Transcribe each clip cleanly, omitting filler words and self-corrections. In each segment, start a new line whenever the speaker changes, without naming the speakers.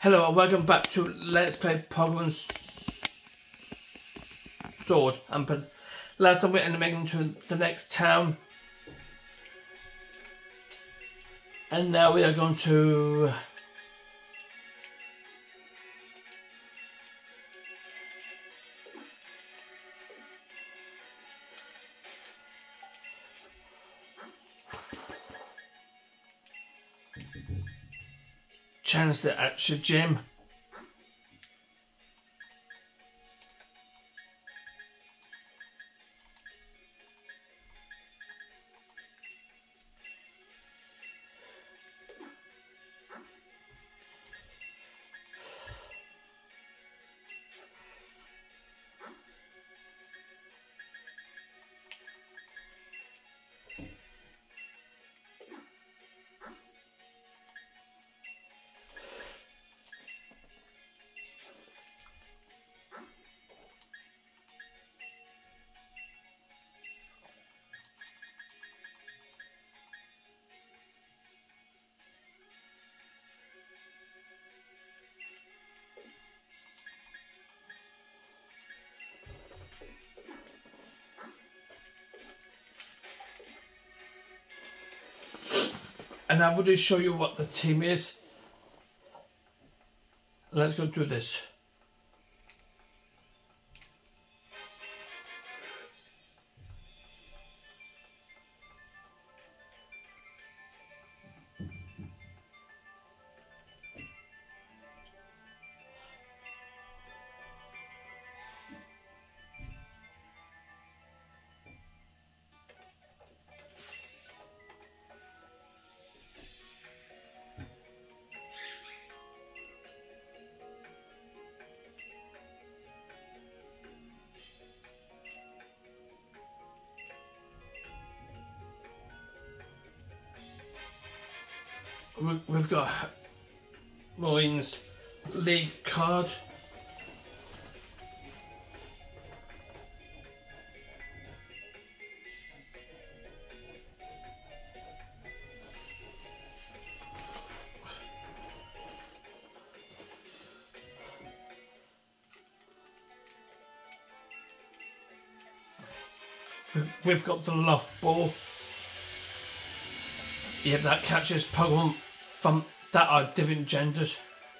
Hello and welcome back to Let's Play Pokemon Sword. And last time we ended up making to the next town. And now we are going to... chance the actual gym. And I will show you what the team is. Let's go do this. We've got Marines League card. We've got the Love Ball. Yeah, that catches Pokemon from that are different genders.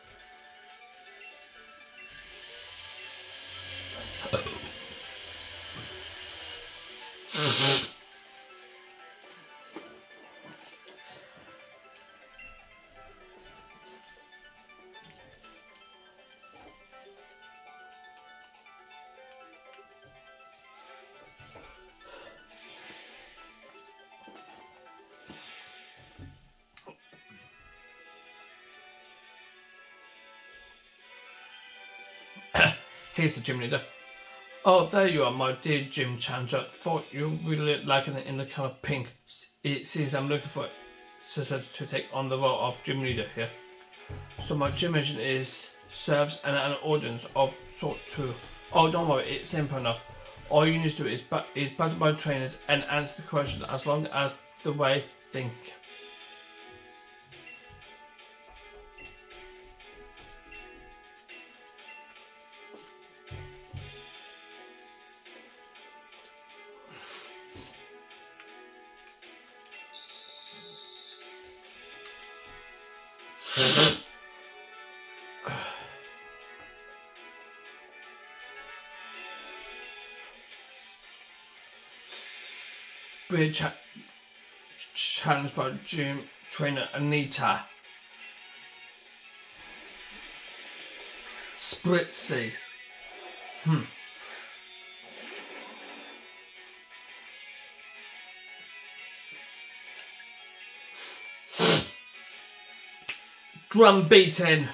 Here's the gym leader. Oh, there you are, my dear Gym Challenger. Thought you really like it in the colour pink. It seems I'm looking for to take on the role of gym leader here. So my gym mission is serves an audience of sort 2. Oh, don't worry, it's simple enough. All you need to do is battle by trainers and answer the questions as long as the way think. We're challenged by gym trainer Anita. Spritzy. Drum beating.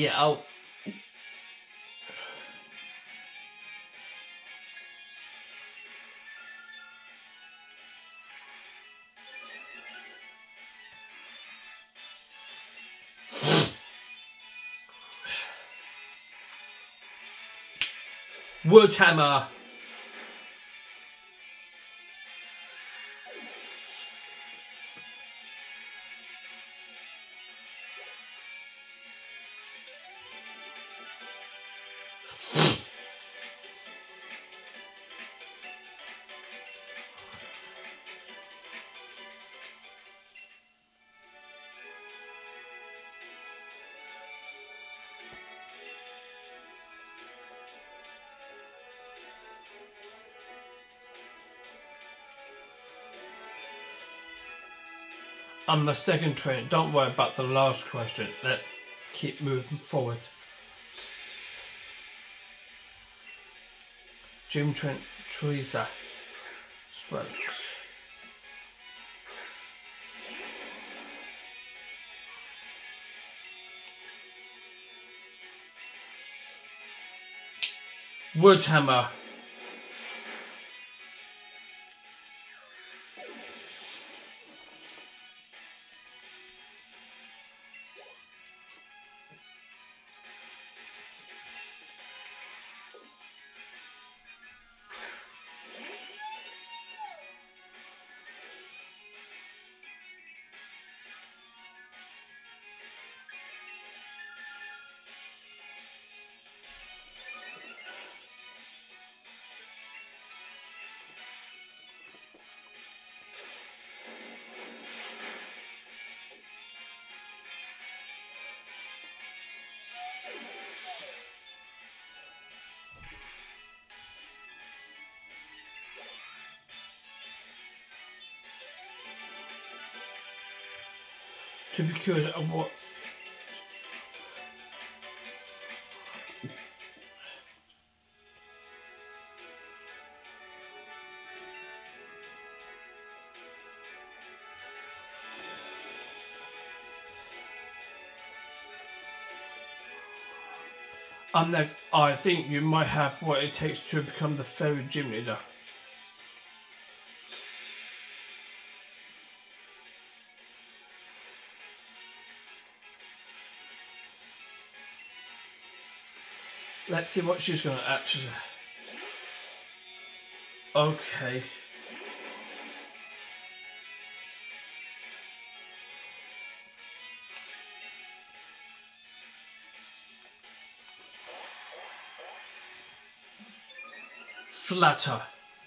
Yeah, I'll... Wood hammer. I'm the second train. Don't worry about the last question. Let's keep moving forward. Jim Trent, Teresa, Swells. Wood hammer. To be curious of what next, I think you might have what it takes to become the fairy gym leader. Let's see what she's going to actually... Okay. Flatter.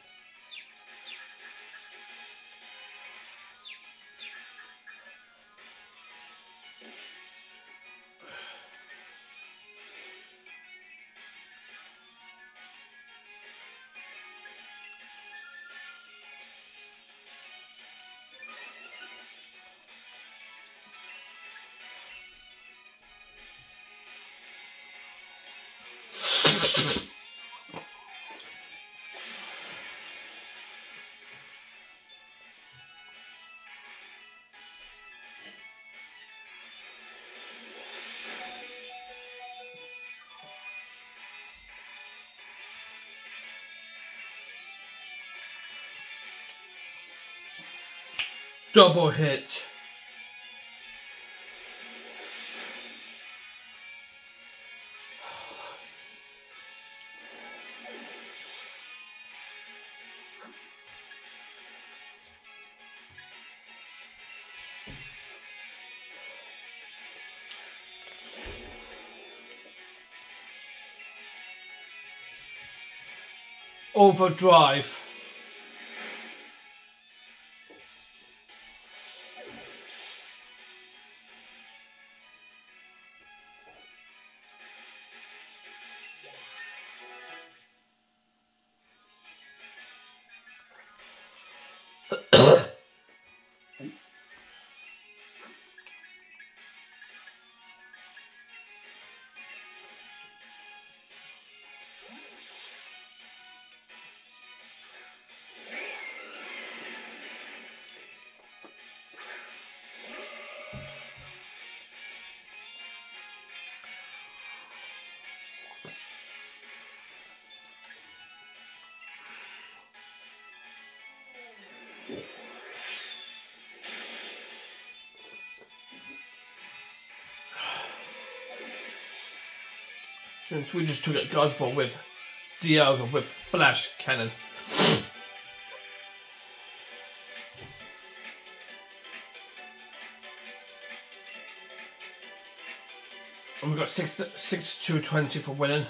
Double hit. Overdrive. Since we just took it Godfall with Dialga with Flash Cannon. And we got 6 to 20 for winning.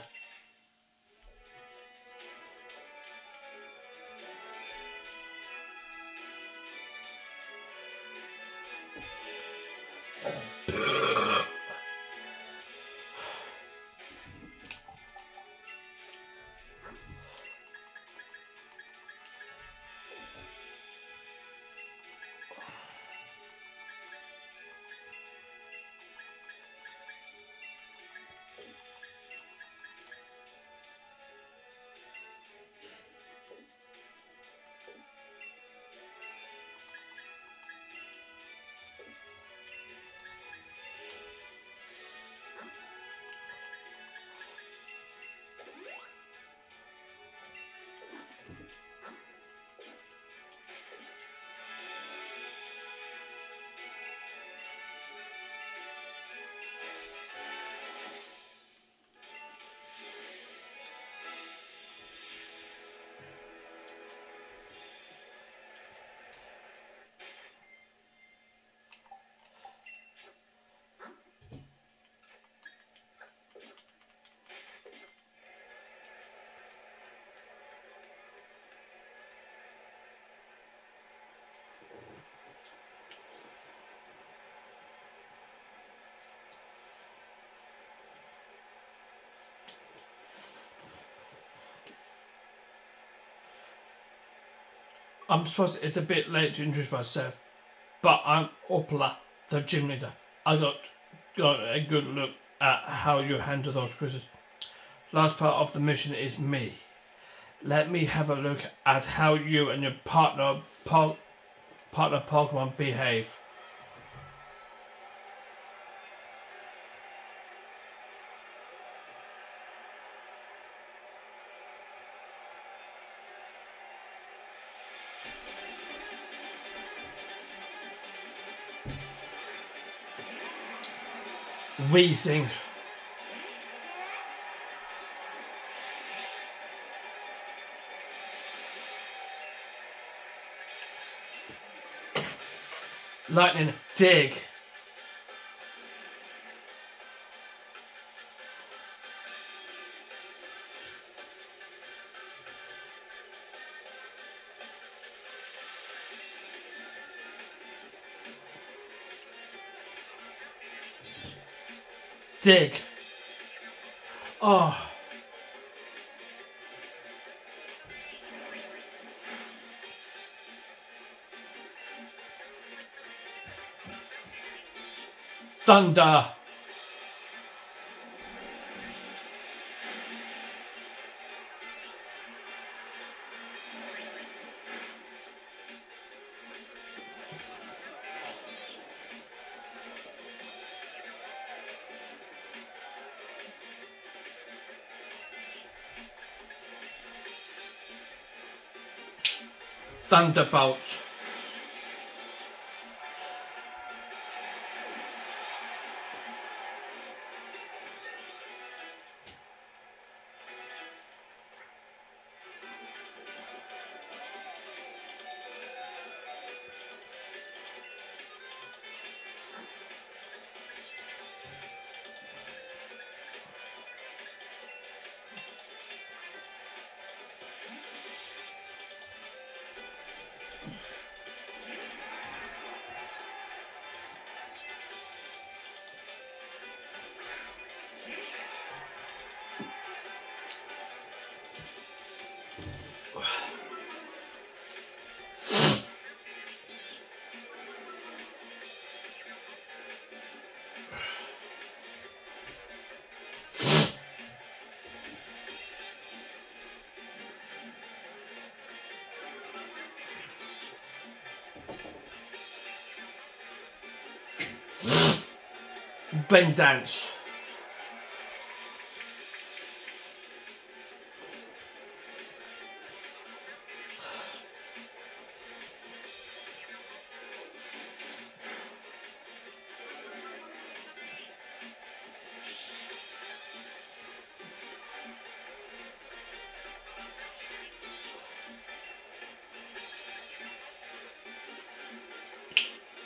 It's a bit late to introduce myself, but I'm Opal, the gym leader. I got a good look at how you handle those quizzes. Last part of the mission is me. Let me have a look at how you and your partner Pokemon behave. Wheezing. Lightning, dig. Dig. Oh. Thunder. Thunderbolt. Blend dance.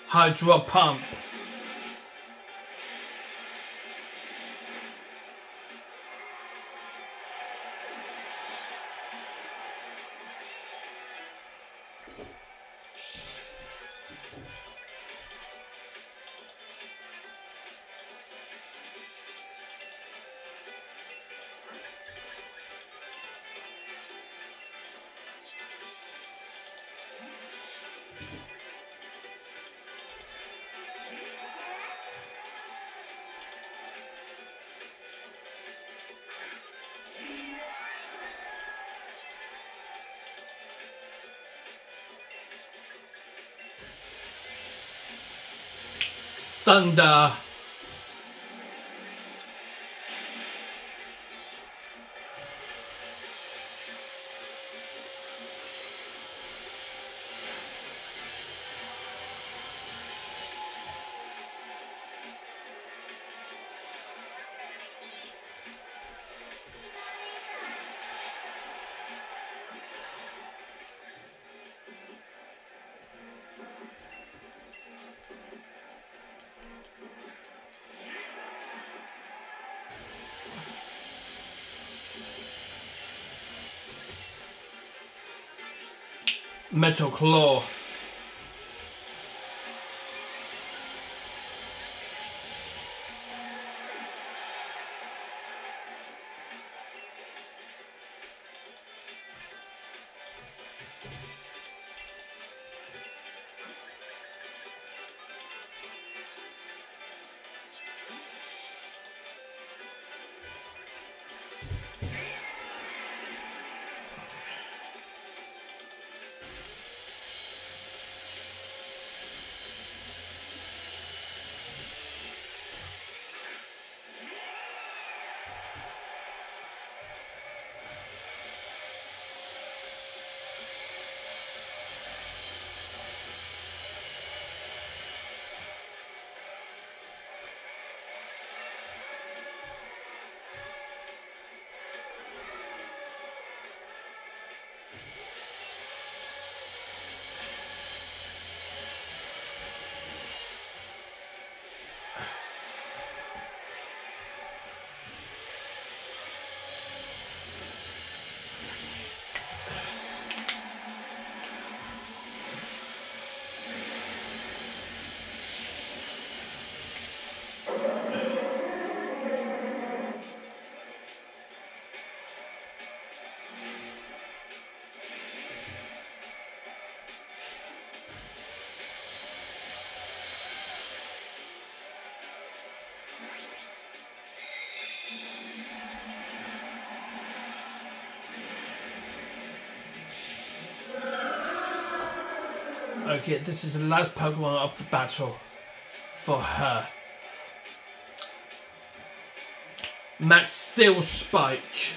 Hydro pump. Thunder. Metal claw. Okay, this is the last Pokemon of the battle for her. Max Steel Spike.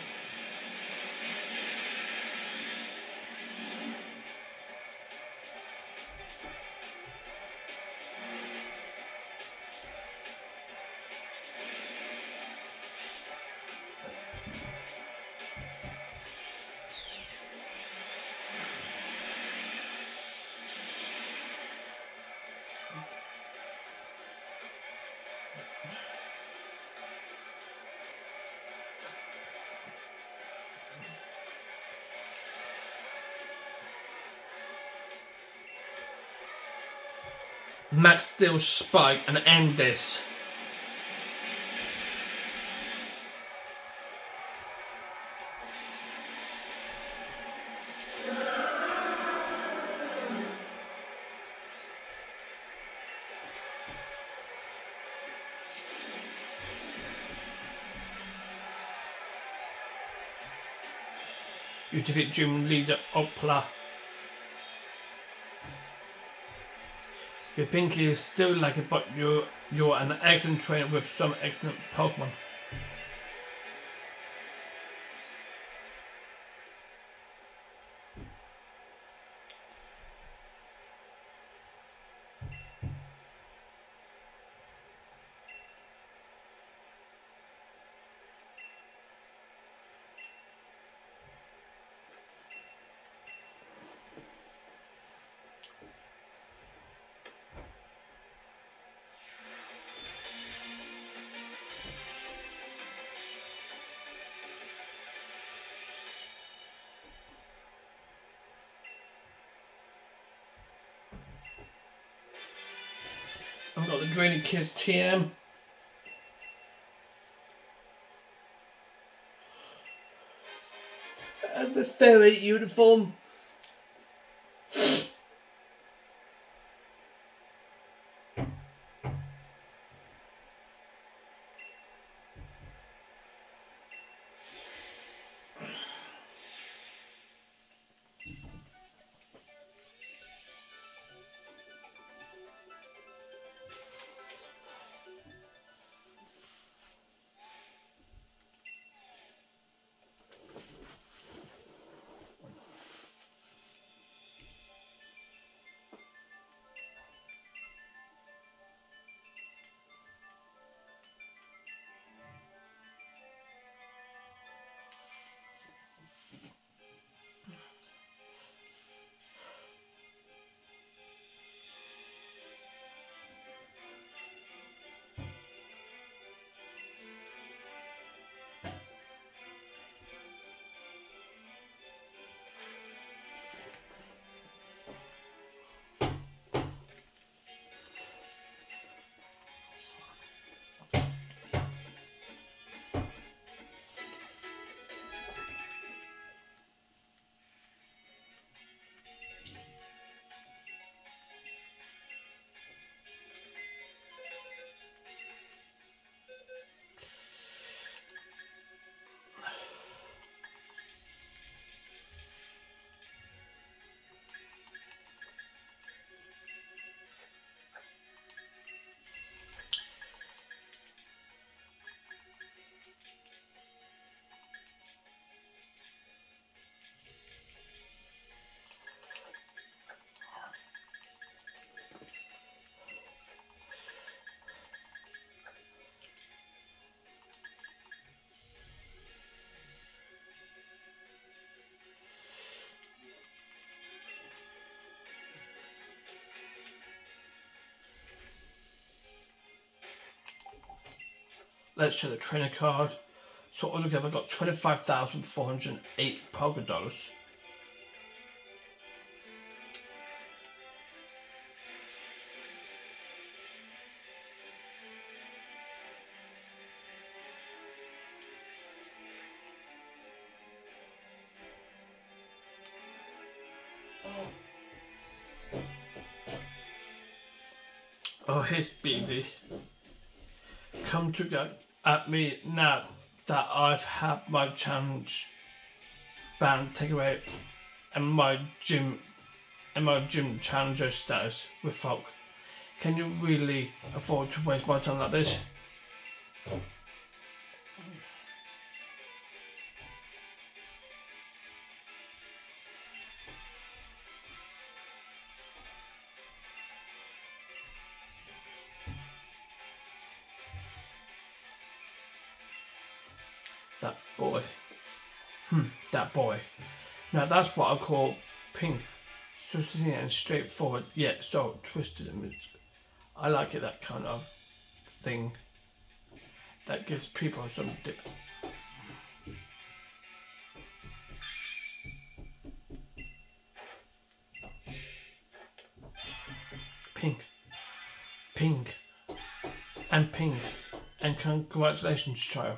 Max Steel Spike and end this. You defeat Gym Leader Opal. Your pinky is still like it, but you're an excellent trainer with some excellent Pokemon. Really Kids TM. And the ferry uniform. Let's show the trainer card. So altogether I got 25,408 polka dollars. Oh, here's BD. Come to go at me now that I've had my challenge band taken away and my gym challenger status with folk. Can you really afford to waste my time like this? That boy. That boy. Now that's what I call pink. So sitting and straightforward, yet so twisted and I like it, that kind of thing that gives people some dip. Pink. Pink. And pink. And congratulations, child.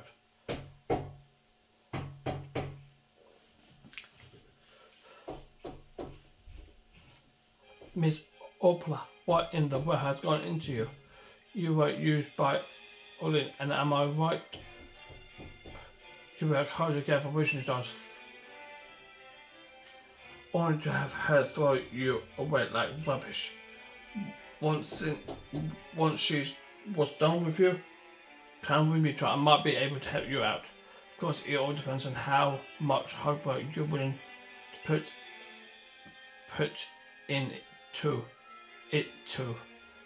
Miss Opal, what in the world has gone into you? You were used by Olin, and am I right? You work hard to get for wishing stars, only to have her throw you away like rubbish. Once she was done with you, come with me, try. I might be able to help you out. Of course, it all depends on how much hard work you're willing to put in it too.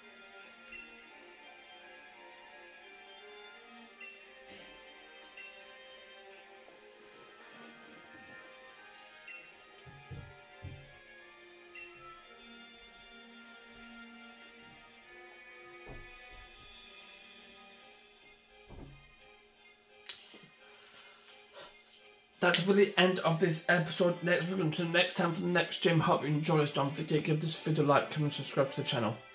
That's for the end of this episode. We're going to the next time for the next gym. Hope you enjoy this. Don't forget to give this video a like, comment, subscribe to the channel.